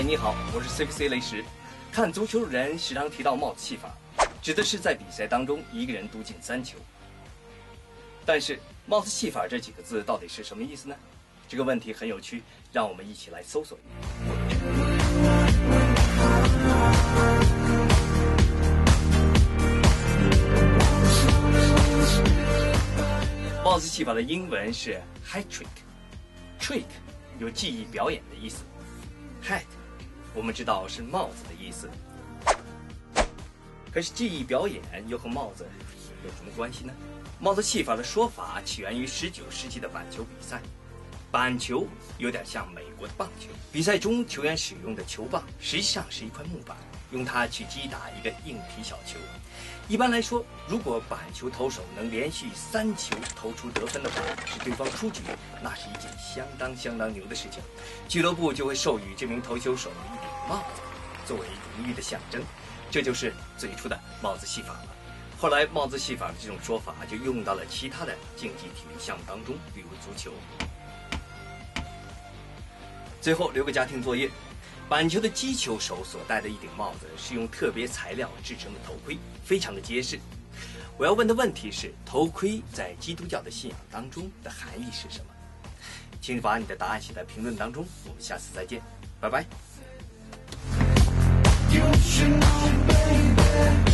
嗨，你好，我是 CVC 雷石。看足球人时常提到帽子戏法，指的是在比赛当中一个人独进3球。但是帽子戏法这几个字到底是什么意思呢？这个问题很有趣，让我们一起来搜索一下。帽子戏法的英文是 HatTrick，trick 有技艺表演的意思 ，hat 我们知道是帽子的意思。可是技艺表演又和帽子有什么关系呢？帽子戏法的说法起源于19世纪的板球比赛。板球有点像美国的棒球，比赛中球员使用的球棒实际上是一块木板，用它去击打一个硬皮小球。一般来说，如果板球投手能连续3球投出得分的话，使对方出局，那是一件相当牛的事情。俱乐部就会授予这名投球手一顶帽子，作为荣誉的象征。这就是最初的帽子戏法了。后来，帽子戏法的这种说法就用到了其他的竞技体育项目当中，比如足球。最后留个家庭作业，板球的击球手所戴的一顶帽子是用特别材料制成的头盔，非常的结实。我要问的问题是，头盔在基督教的信仰当中的含义是什么？请把你的答案写在评论当中，我们下次再见，拜拜。You should know, baby.